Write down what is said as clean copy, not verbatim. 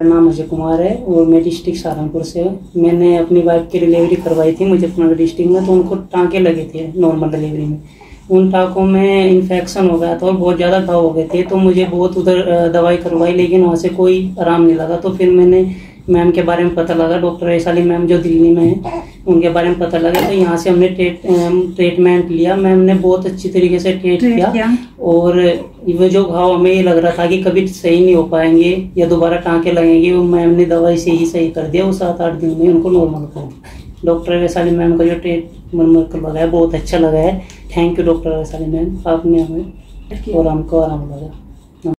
मेरा नाम अजय कुमार है और मैं डिस्ट्रिक्ट सहारनपुर से हूँ। मैंने अपनी वाइफ की डिलीवरी करवाई थी मुजफ्फरनगर डिस्ट्रिक्ट में, तो उनको टाँके लगे थे नॉर्मल डिलीवरी में। उन टाँकों में इन्फेक्शन हो गया था और बहुत ज़्यादा घाव हो गए थे, तो मुझे बहुत उधर दवाई करवाई, लेकिन वहाँ से कोई आराम नहीं लगा। तो फिर मैंने मैम के बारे में पता लगा, डॉक्टर वैशाली मैम जो दिल्ली में है, उनके बारे में पता लगा। तो यहाँ से हमने ट्रीटमेंट लिया। मैम ने बहुत अच्छी तरीके से ट्रीट किया और वो जो घाव हमें ये लग रहा था कि कभी सही नहीं हो पाएंगे या दोबारा टाँके लगेंगे, वो मैम ने दवाई से ही सही कर दिया। वो 7-8 दिन में उनको नॉर्मल कर दिया। डॉक्टर वैशाली मैम का जो ट्रीटमेंट लगा है बहुत अच्छा लगा है। Thank you doctor Vaishali ma'am, आपने हमें और हमको आराम लगा।